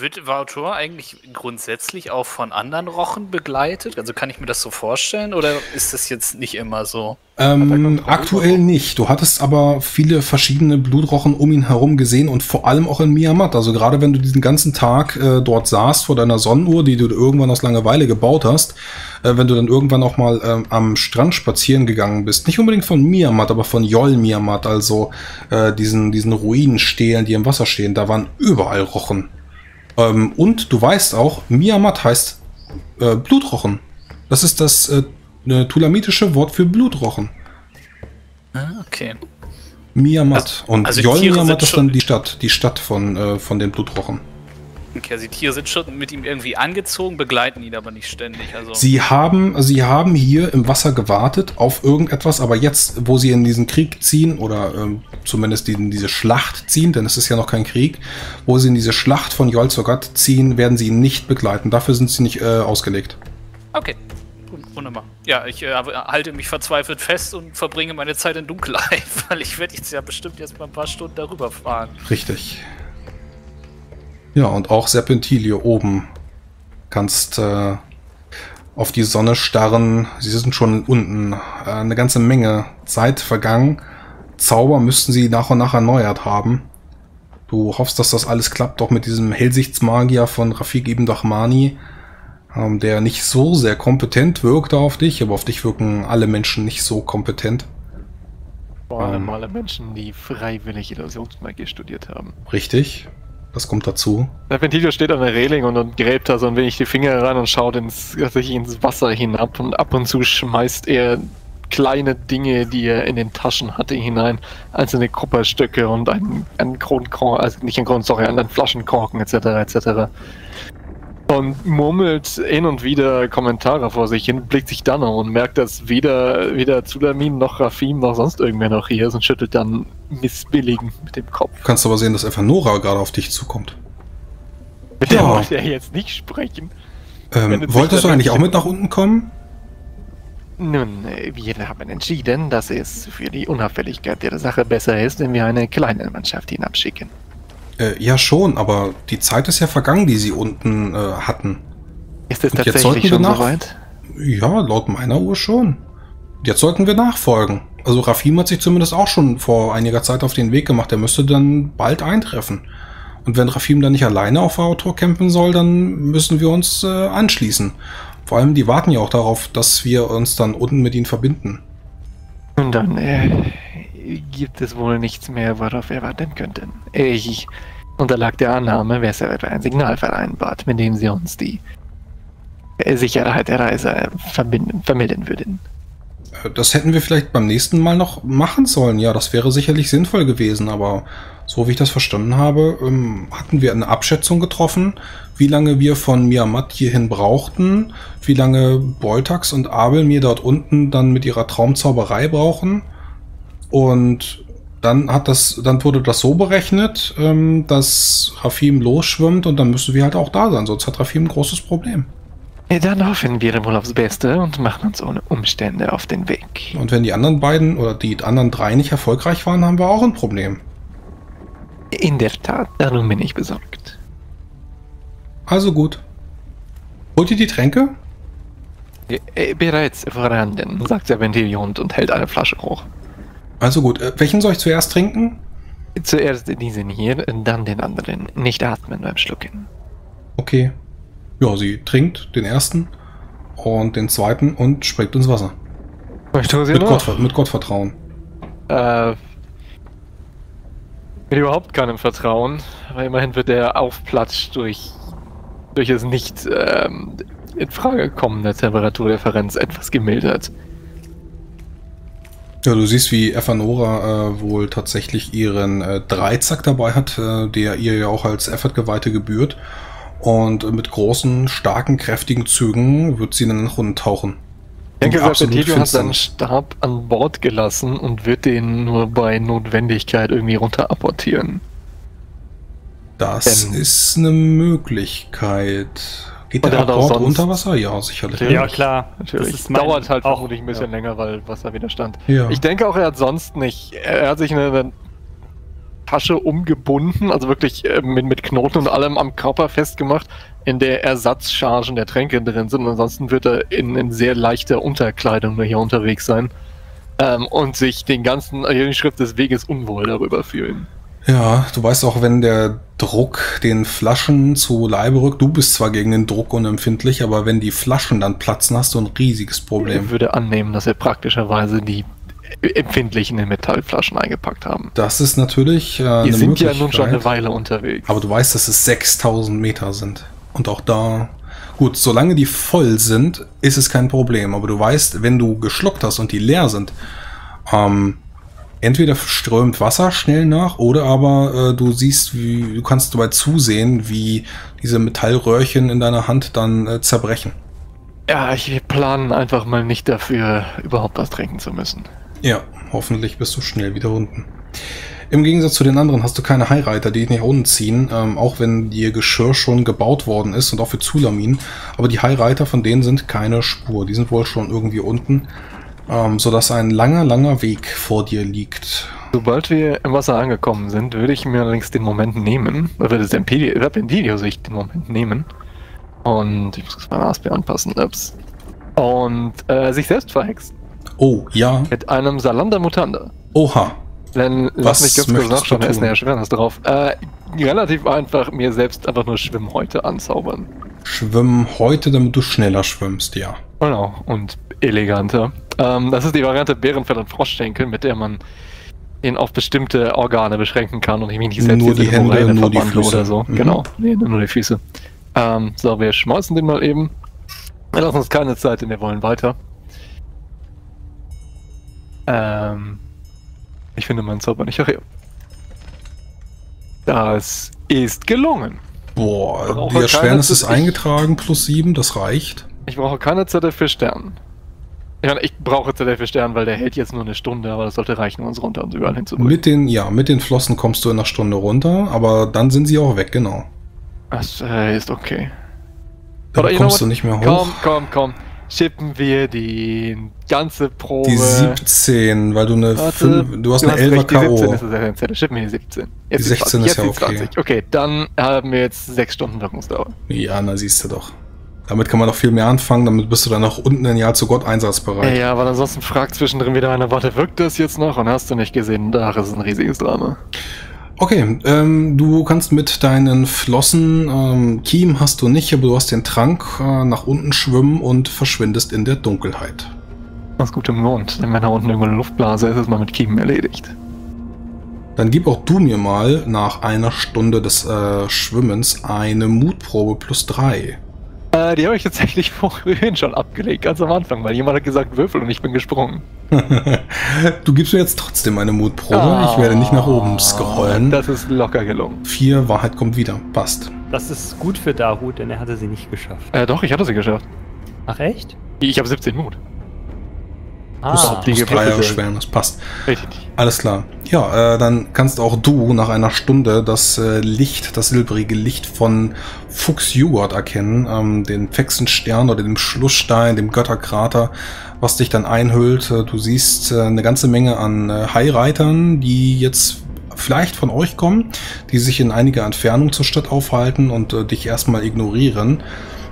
Wird Valtor eigentlich grundsätzlich auch von anderen Rochen begleitet? Also kann ich mir das so vorstellen oder ist das jetzt nicht immer so? Aktuell nicht. Du hattest aber viele verschiedene Blutrochen um ihn herum gesehen und vor allem auch in Miyamat. Also gerade wenn du diesen ganzen Tag dort saßt vor deiner Sonnenuhr, die du irgendwann aus Langeweile gebaut hast, wenn du dann irgendwann auch mal am Strand spazieren gegangen bist, nicht unbedingt von Miyamat, aber von Yol Miyamat, also diesen Ruinenstelen, die im Wasser stehen, da waren überall Rochen. Und du weißt auch, Miyamat heißt Blutrochen. Das ist das tulamitische Wort für Blutrochen. Ah, okay. Miyamat. Und also Yol Miyamat ist dann die Stadt von den Blutrochen. Okay, also die Tiere sind schon mit ihm irgendwie angezogen, begleiten ihn aber nicht ständig. Also. Sie haben hier im Wasser gewartet auf irgendetwas, aber jetzt, wo sie in diesen Krieg ziehen, oder zumindest in diese Schlacht ziehen, denn es ist ja noch kein Krieg, wo sie in diese Schlacht von Yol Tsogat ziehen, werden sie ihn nicht begleiten. Dafür sind sie nicht ausgelegt. Okay, wunderbar. Ja, ich halte mich verzweifelt fest und verbringe meine Zeit in Dunkelheit, weil ich werde jetzt ja bestimmt jetzt mal ein paar Stunden darüber fahren. Richtig. Ja, und auch Serpentilio oben. Kannst auf die Sonne starren. Sie sind schon unten. Eine ganze Menge Zeit vergangen. Zauber müssten sie nach und nach erneuert haben. Du hoffst, dass das alles klappt, auch mit diesem Hellsichtsmagier von Rafik ibn Dahmani, der nicht so sehr kompetent wirkte auf dich, aber auf dich wirken alle Menschen nicht so kompetent. Vor allem alle Menschen, die freiwillig Illusionsmagie studiert haben. Richtig. Das kommt dazu. Der Ventilio steht an der Reling und gräbt da so ein wenig die Finger ran und schaut ins Wasser hinab und ab und zu schmeißt er kleine Dinge, die er in den Taschen hatte, hinein. Einzelne Kupferstücke und einen Kronkorken, also nicht einen Kronkorken, sorry, einen Flaschenkorken etc. etc. Und murmelt hin und wieder Kommentare vor sich hin, blickt sich dann um und merkt, dass weder Zulamin noch Rafim noch sonst irgendwer noch hier ist und schüttelt dann missbilligend mit dem Kopf. Du kannst aber sehen, dass Evanora gerade auf dich zukommt. Mit der wollte er jetzt nicht sprechen. Wolltest du eigentlich auch mit nach unten kommen? Nun, wir haben entschieden, dass es für die Unauffälligkeit der Sache besser ist, wenn wir eine kleine Mannschaft hinabschicken. Ja schon, aber die Zeit ist ja vergangen, die sie unten hatten. Ist es tatsächlich schon soweit? Ja, laut meiner Uhr schon. Jetzt sollten wir nachfolgen. Also Rafim hat sich zumindest auch schon vor einiger Zeit auf den Weg gemacht. Er müsste dann bald eintreffen. Und wenn Rafim dann nicht alleine auf Valtor kämpfen soll, dann müssen wir uns anschließen. Vor allem, die warten ja auch darauf, dass wir uns dann unten mit ihnen verbinden. Und dann gibt es wohl nichts mehr, worauf wir warten könnten. Ich unterlag der Annahme, weshalb ein Signal vereinbart, mit dem sie uns die Sicherheit der Reise vermitteln würden. Das hätten wir vielleicht beim nächsten Mal noch machen sollen. Ja, das wäre sicherlich sinnvoll gewesen, aber so wie ich das verstanden habe, hatten wir eine Abschätzung getroffen, wie lange wir von Miyamat hierhin brauchten, wie lange Boltax und Abel mir dort unten dann mit ihrer Traumzauberei brauchen. Und dann wurde das so berechnet, dass Rafim losschwimmt und dann müssen wir halt auch da sein, sonst hat Rafim ein großes Problem. Dann hoffen wir wohl aufs Beste und machen uns ohne Umstände auf den Weg. Und wenn die anderen beiden oder die anderen drei nicht erfolgreich waren, haben wir auch ein Problem. In der Tat, darum bin ich besorgt. Also gut. Holt ihr die Tränke? Bereits vorhanden, sagt der Ventilio und hält eine Flasche hoch. Also gut, welchen soll ich zuerst trinken? Zuerst diesen hier, dann den anderen. Nicht atmen beim Schlucken. Okay. Ja, sie trinkt den ersten und den zweiten und springt ins Wasser. Mit Gottvertrauen. Mit überhaupt keinem Vertrauen, weil immerhin wird der Aufplatsch durch es nicht in Frage kommende Temperaturdifferenz etwas gemildert. Ja, du siehst, wie Evanora wohl tatsächlich ihren Dreizack dabei hat, der ihr ja auch als Effort-Geweihte gebührt. Und mit großen, starken, kräftigen Zügen wird sie dann nach unten tauchen. Ich denke, Serpentilio hat seinen Stab an Bord gelassen und wird den nur bei Notwendigkeit irgendwie runter apportieren. Das ist eine Möglichkeit. Geht der Apport unter Wasser? Ja, sicherlich. Ja, klar. Natürlich. Das dauert halt auch ein bisschen länger, weil Wasserwiderstand. Ja. Ich denke auch, er hat sonst nicht. Er hat sich eine Tasche umgebunden, also wirklich mit Knoten und allem am Körper festgemacht, in der Ersatzchargen der Tränke drin sind. Ansonsten wird er in sehr leichter Unterkleidung hier unterwegs sein und sich jeden Schritt des Weges unwohl darüber fühlen. Ja, du weißt auch, wenn der Druck den Flaschen zu Leibe rückt, du bist zwar gegen den Druck unempfindlich, aber wenn die Flaschen dann platzen, hast du ein riesiges Problem. Ich würde annehmen, dass wir praktischerweise die empfindlichen in Metallflaschen eingepackt haben. Das ist natürlich Wir sind ja nun schon eine Weile unterwegs. Aber du weißt, dass es 6000 Meter sind. Und auch da... Gut, solange die voll sind, ist es kein Problem. Aber du weißt, wenn du geschluckt hast und die leer sind, entweder strömt Wasser schnell nach oder aber du kannst dabei zusehen, wie diese Metallröhrchen in deiner Hand dann zerbrechen. Ja, wir planen einfach mal nicht dafür, überhaupt was trinken zu müssen. Ja, hoffentlich bist du schnell wieder unten. Im Gegensatz zu den anderen hast du keine Highreiter, die dich nach unten ziehen, auch wenn ihr Geschirr schon gebaut worden ist und auch für Zulamin. Aber die Highreiter, von denen sind keine Spur. Die sind wohl schon irgendwie unten, sodass ein langer Weg vor dir liegt. Sobald wir im Wasser angekommen sind, würde ich mir allerdings den Moment nehmen, würde das Serpentilio-Sicht den Moment nehmen und ich muss das mal Aspi anpassen, und sich selbst verhexen. Oh, ja. Mit einem Salander Mutanda. Oha. Dann lass mich ganz kurz nachschauen, da ist eine Erschwernis drauf. Relativ einfach, mir selbst einfach nur Schwimmhäute anzaubern. Schwimmhäute, damit du schneller schwimmst, ja. Genau, und eleganter. Das ist die Variante Bärenfell und Froschschenkel, mit der man ihn auf bestimmte Organe beschränken kann und ich mich nicht selbst nur die Hände, nur die Füße oder so. Mhm. Genau, nee, nur die Füße. So, wir schmeißen den mal eben. Wir lassen uns keine Zeit, denn wir wollen weiter. Ich finde meinen Zauber nicht. Ach ja. Das ist gelungen. Boah, die Erschwernis ist eingetragen, +7, das reicht. Ich brauche keine Zettel für Sternen. Ich meine, ich brauche Zettel für Sternen, weil der hält jetzt nur eine Stunde, aber das sollte reichen, um uns runter und überall hinzubringen. Mit den Flossen kommst du in einer Stunde runter, aber dann sind sie auch weg, genau. Das ist okay. Dann oder kommst du nicht mehr hoch. Komm. Schippen wir die ganze Probe. Die 17, weil du eine 5, du hast eine 11er K.O. Die 17 ist das Zettel. Schippen wir die 17. Jetzt die 16 ist ja okay. 20. Okay, dann haben wir jetzt 6 Stunden Wirkungsdauer. Ja, na siehst du doch. Damit kann man doch viel mehr anfangen, damit bist du dann auch unten in Jahr zu Gott einsatzbereit. Ja, aber ansonsten fragt zwischendrin wieder einer, warte, wirkt das jetzt noch? Und hast du nicht gesehen, da ist ein riesiges Drama. Okay, du kannst mit deinen Flossen, Kiem hast du nicht, aber du hast den Trank, nach unten schwimmen und verschwindest in der Dunkelheit. Aus gutem Grund, denn wenn da unten irgendwo eine Luftblase ist, ist man mit Kiem erledigt. Dann gib auch du mir mal nach einer Stunde des Schwimmens eine Mutprobe +3. Die habe ich tatsächlich vorhin schon abgelegt, ganz am Anfang, weil jemand hat gesagt Würfel und ich bin gesprungen. Du gibst mir jetzt trotzdem eine Mutprobe. Ich werde nicht nach oben scrollen. Das ist locker gelungen. 4, Wahrheit kommt wieder. Passt. Das ist gut für Daru, denn er hatte sie nicht geschafft. Doch, ich hatte sie geschafft. Ach echt? Ich habe 17 Mut. Die 3 Erschwernis. Passt. Richtig. Alles klar. Ja, dann kannst auch du nach einer Stunde das Licht, das silbrige Licht von Fuchs Joghurt erkennen, den Fexenstern oder dem Schlussstein, dem Götterkrater, was dich dann einhüllt. Du siehst eine ganze Menge an Highreitern, die jetzt vielleicht von euch kommen, die sich in einiger Entfernung zur Stadt aufhalten und dich erstmal ignorieren.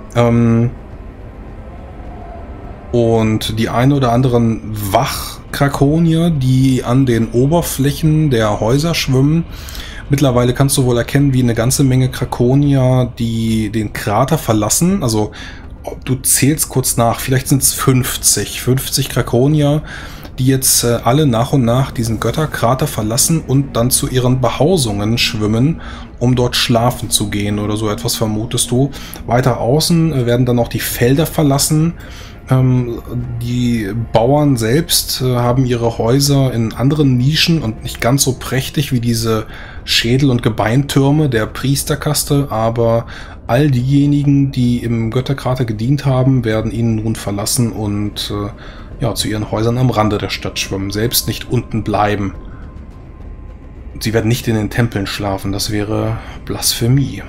Und die ein oder anderen Wachkrakonier, die an den Oberflächen der Häuser schwimmen. Mittlerweile kannst du wohl erkennen, wie eine ganze Menge Krakonier, die den Krater verlassen. Also du zählst kurz nach, vielleicht sind es 50 Krakonier, die jetzt alle nach und nach diesen Götterkrater verlassen und dann zu ihren Behausungen schwimmen, um dort schlafen zu gehen oder so etwas vermutest du. Weiter außen werden dann noch die Felder verlassen. Die Bauern selbst haben ihre Häuser in anderen Nischen und nicht ganz so prächtig wie diese Schädel- und Gebeintürme der Priesterkaste, aber all diejenigen, die im Götterkrater gedient haben, werden ihnen nun verlassen und zu ihren Häusern am Rande der Stadt schwimmen, selbst nicht unten bleiben. Sie werden nicht in den Tempeln schlafen, das wäre Blasphemie.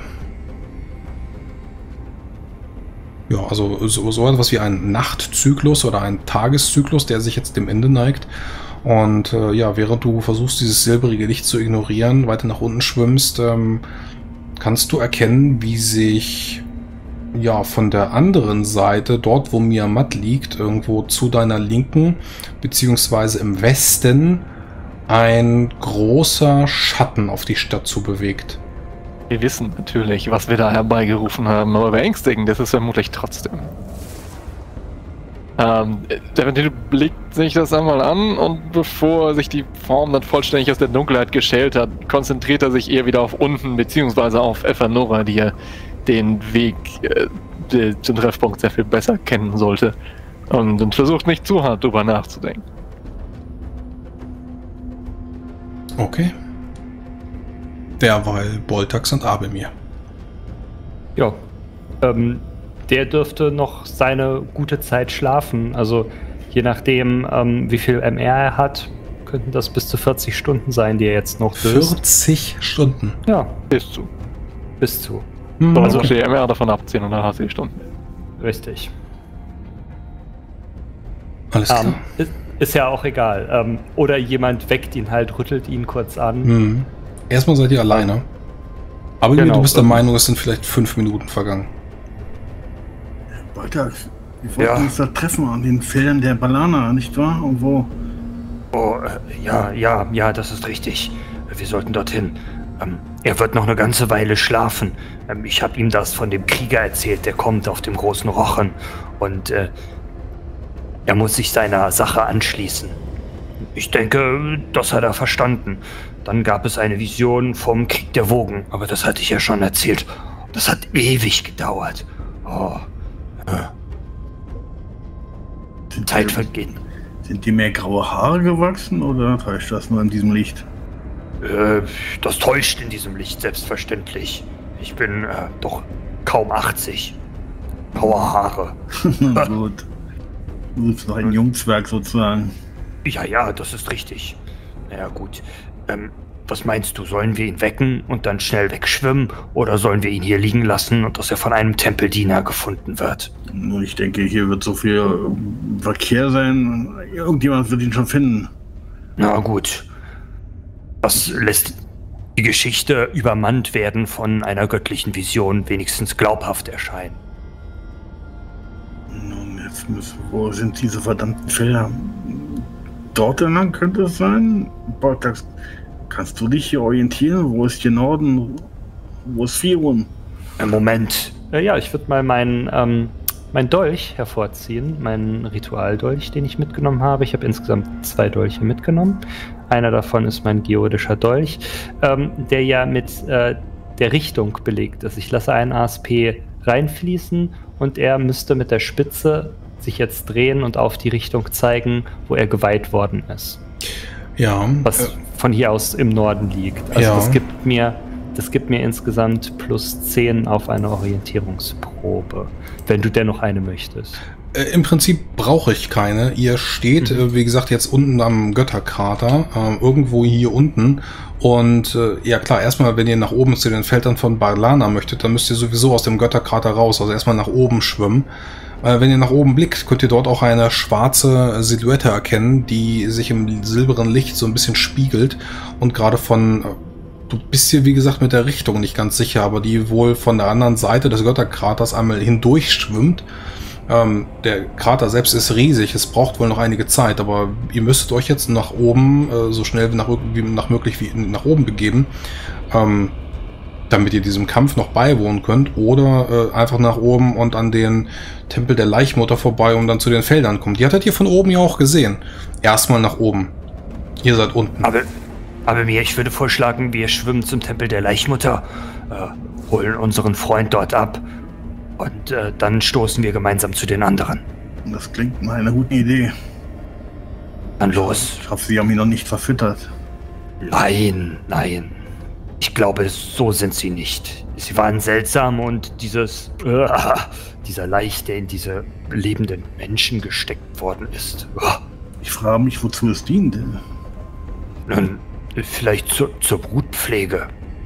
Ja, also so etwas wie ein Nachtzyklus oder ein Tageszyklus, der sich jetzt dem Ende neigt. Und ja, während du versuchst, dieses silbrige Licht zu ignorieren, weiter nach unten schwimmst, kannst du erkennen, wie sich ja von der anderen Seite, dort wo Miamat liegt, irgendwo zu deiner Linken, beziehungsweise im Westen, ein großer Schatten auf die Stadt zu bewegt. Wir wissen natürlich, was wir da herbeigerufen haben, aber beängstigend ist es vermutlich trotzdem. Der Typ blickt sich das einmal an und bevor sich die Form dann vollständig aus der Dunkelheit geschält hat, konzentriert er sich eher wieder auf unten, beziehungsweise auf Evanora, die ja den Weg zum Treffpunkt sehr viel besser kennen sollte. Und versucht nicht zu hart drüber nachzudenken. Okay. Derweil Boltax und Abelmir. Ja, der dürfte noch seine gute Zeit schlafen. Also je nachdem, wie viel MR er hat, könnten das bis zu 40 Stunden sein, die er jetzt noch döst. 40 Stunden? Ja. Bis zu. Bis zu. Also die MR davon abziehen und dann hast du die Stunden. Richtig. Alles klar. Ist ja auch egal. Oder jemand weckt ihn halt, rüttelt ihn kurz an. Erstmal seid ihr alleine. Aber genau, du bist der Meinung, es sind vielleicht 5 Minuten vergangen. Boltax, wir wollten uns da treffen an den Feldern der Balana, nicht wahr? Und wo? Oh, ja, das ist richtig. Wir sollten dorthin. Er wird noch eine ganze Weile schlafen. Ich habe ihm das von dem Krieger erzählt, der kommt auf dem großen Rochen. Und er muss sich seiner Sache anschließen. Ich denke, das hat er verstanden. Dann gab es eine Vision vom Krieg der Wogen, aber das hatte ich ja schon erzählt. Das hat ewig gedauert. Oh. Zeit vergehen. Sind dir mehr graue Haare gewachsen oder täuscht das nur in diesem Licht? Das täuscht in diesem Licht, selbstverständlich. Ich bin doch kaum 80. Graue Haare. Gut. Du bist noch ein Jungswerk sozusagen. Ja, das ist richtig. Naja, gut. Was meinst du, sollen wir ihn wecken und dann schnell wegschwimmen oder sollen wir ihn hier liegen lassen und dass er von einem Tempeldiener gefunden wird? Nun, ich denke, hier wird so viel Verkehr sein. Irgendjemand wird ihn schon finden. Na gut. Das lässt die Geschichte übermannt werden von einer göttlichen Vision wenigstens glaubhaft erscheinen. Nun, wo sind diese verdammten Felder? Dort entlang könnte es sein? Boltax, kannst du dich hier orientieren? Wo ist hier Norden? Wo ist Firun? Moment. Ja, ich würde mal meinen Dolch hervorziehen, meinen Ritualdolch, den ich mitgenommen habe. Ich habe insgesamt 2 Dolche mitgenommen. Einer davon ist mein geodischer Dolch, der ja mit der Richtung belegt ist. Ich lasse einen ASP reinfließen und er müsste mit der Spitze sich jetzt drehen und auf die Richtung zeigen, wo er geweiht worden ist. Ja. Was von hier aus im Norden liegt. Also ja. Das gibt mir insgesamt +10 auf eine Orientierungsprobe, wenn du dennoch eine möchtest. Im Prinzip brauche ich keine. Ihr steht, wie gesagt, jetzt unten am Götterkrater, irgendwo hier unten. Und ja klar, erstmal, wenn ihr nach oben zu den Feldern von Balana möchtet, dann müsst ihr sowieso aus dem Götterkrater raus, also erstmal nach oben schwimmen. Wenn ihr nach oben blickt, könnt ihr dort auch eine schwarze Silhouette erkennen, die sich im silbernen Licht so ein bisschen spiegelt und gerade von... Du bist hier, wie gesagt, mit der Richtung nicht ganz sicher, aber die wohl von der anderen Seite des Götterkraters einmal hindurch schwimmt. Der Krater selbst ist riesig, es braucht wohl noch einige Zeit, aber ihr müsstet euch jetzt nach oben, so schnell wie möglich nach oben begeben, damit ihr diesem Kampf noch beiwohnen könnt, oder einfach nach oben und an den Tempel der Laichmutter vorbei und dann zu den Feldern kommt. Die hattet ihr von oben ja auch gesehen. Erstmal nach oben. Ihr seid unten. Aber ich würde vorschlagen, wir schwimmen zum Tempel der Laichmutter, holen unseren Freund dort ab und dann stoßen wir gemeinsam zu den anderen. Das klingt nach einer guten Idee. Dann los. Ich hoffe, Sie haben ihn noch nicht verfüttert. Nein. Ich glaube, so sind sie nicht. Sie waren seltsam und dieser Laich, der in diese lebenden Menschen gesteckt worden ist. Ich frage mich, wozu es dient. Nun, vielleicht zur Brutpflege.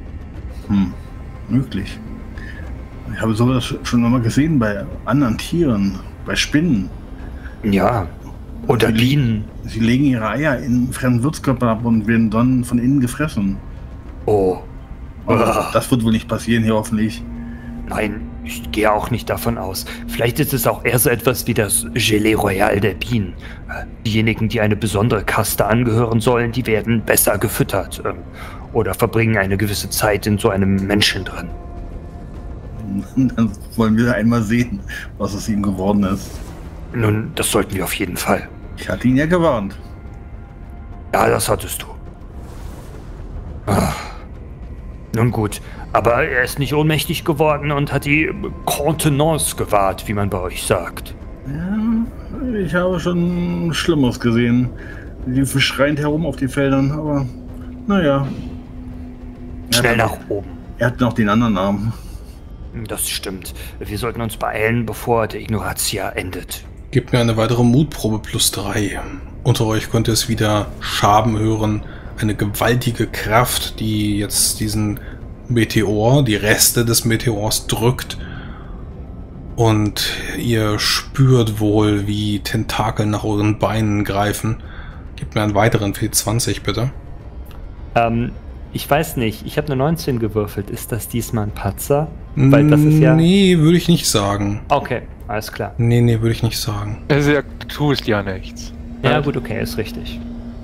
Möglich. Ich habe sowas schon einmal gesehen bei anderen Tieren, bei Spinnen. Ja. Oder Bienen. Sie legen ihre Eier in fremden Wirtskörpern ab und werden dann von innen gefressen. Oh. Aber das wird wohl nicht passieren hier hoffentlich. Nein, ich gehe auch nicht davon aus. Vielleicht ist es auch eher so etwas wie das Gelee Royal der Bienen. Diejenigen, die eine besondere Kaste angehören sollen, die werden besser gefüttert. Oder verbringen eine gewisse Zeit in so einem Menschen drin. Dann wollen wir einmal sehen, was aus ihm geworden ist. Nun, das sollten wir auf jeden Fall. Ich hatte ihn ja gewarnt. Ja, das hattest du. Nun gut, aber er ist nicht ohnmächtig geworden und hat die Contenance gewahrt, wie man bei euch sagt. Ja, ich habe schon Schlimmeres gesehen. Die liefen schreiend herum auf den Feldern, aber naja. Schnell nach oben. Er hat noch den anderen Arm. Das stimmt. Wir sollten uns beeilen, bevor der Ignorantia endet. Gebt mir eine weitere Mutprobe +3. Unter euch könnt ihr es wieder Schaben hören. Eine gewaltige Kraft, die jetzt diesen Meteor, die Reste des Meteors drückt. Und ihr spürt wohl, wie Tentakel nach euren Beinen greifen. Gebt mir einen weiteren W20, bitte. Ich weiß nicht, ich habe eine 19 gewürfelt. Ist das diesmal ein Patzer? Weil das ist ja... Nee, würde ich nicht sagen. Okay, alles klar. Nee, würde ich nicht sagen. Also, ja, du tust ja nichts. Ja gut, okay, ist richtig.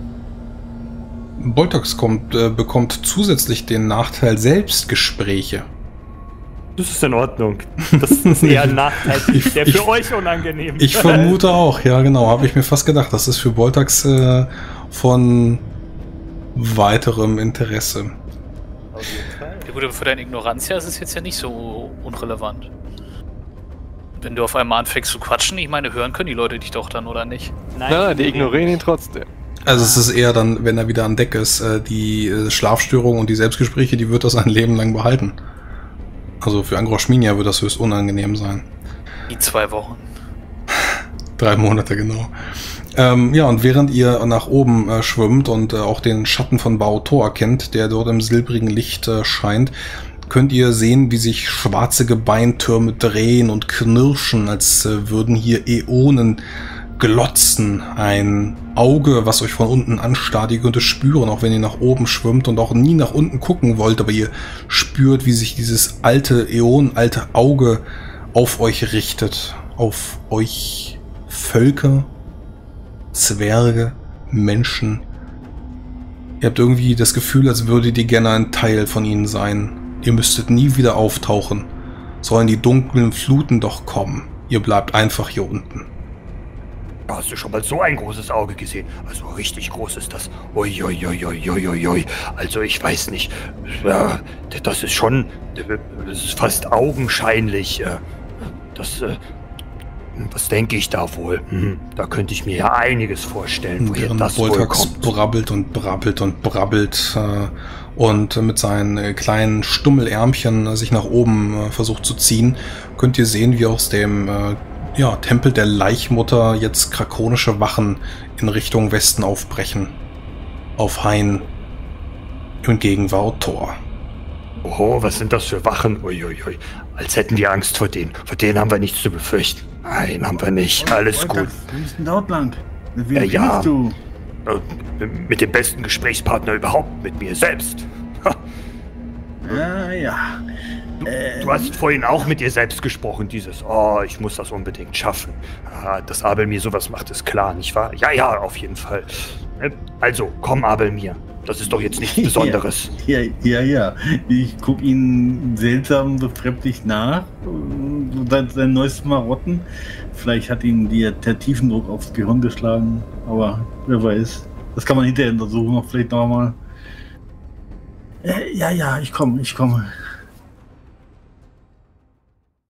Boltax bekommt zusätzlich den Nachteil Selbstgespräche. Das ist in Ordnung. Das ist eher ein Nachteil, der für euch unangenehm ist. Ich vermute auch, ja genau, habe ich mir fast gedacht. Das ist für Boltax von weiterem Interesse. Auf jeden Fall. Ja gut, aber für deine Ignorantia ist es jetzt ja nicht so unrelevant. Wenn du auf einmal anfängst zu quatschen, ich meine, hören können die Leute dich doch dann, oder nicht? Nein, die ignorieren ihn trotzdem. Also es ist eher dann, wenn er wieder an Deck ist, die Schlafstörung und die Selbstgespräche, die wird er sein Leben lang behalten. Also für Angroschminia wird das höchst unangenehm sein. Die 2 Wochen. 3 Monate, genau. Ja, und während ihr nach oben schwimmt und auch den Schatten von Baotor erkennt, der dort im silbrigen Licht scheint, könnt ihr sehen, wie sich schwarze Gebeintürme drehen und knirschen, als würden hier Äonen glotzen. Ein Auge, was euch von unten anstarrt, ihr könnt es spüren, auch wenn ihr nach oben schwimmt und auch nie nach unten gucken wollt, aber ihr spürt, wie sich dieses alte alte Auge auf euch richtet. Auf euch Völker, Zwerge, Menschen. Ihr habt irgendwie das Gefühl, als würdet ihr gerne ein Teil von ihnen sein. Ihr müsstet nie wieder auftauchen. Sollen die dunklen Fluten doch kommen. Ihr bleibt einfach hier unten. Hast du schon mal so ein großes Auge gesehen? Also richtig groß ist das. Ui. Also ich weiß nicht. Das ist schon... Das ist fast augenscheinlich. Was denke ich da wohl? Da könnte ich mir ja einiges vorstellen, woher das wohl kommt. Brabbelt und brabbelt und brabbelt und mit seinen kleinen Stummelärmchen sich nach oben versucht zu ziehen, könnt ihr sehen, wie aus dem Tempel der Laichmutter jetzt krakonische Wachen in Richtung Westen aufbrechen. Auf Hain und gegen Baotor. Oh, was sind das für Wachen? Uiuiui. Als hätten wir Angst vor denen. Vor denen haben wir nichts zu befürchten. Nein, haben wir nicht. Alles gut. Wie ist denn dort lang? Wie Ja. du? Mit dem besten Gesprächspartner überhaupt, mit mir selbst. Ha. Ja. Du hast vorhin auch mit dir selbst gesprochen, dieses, ich muss das unbedingt schaffen. Dass Abel mir sowas macht, ist klar, nicht wahr? Ja, auf jeden Fall. Also, komm, Abel mir. Das ist doch jetzt nichts Besonderes. Ja. Ich gucke ihn seltsam befremdlich nach. Sein neues Marotten. Vielleicht hat ihn der Tiefendruck aufs Gehirn geschlagen. Aber wer weiß. Das kann man hinterher untersuchen, noch vielleicht nochmal. Ja, ich komme.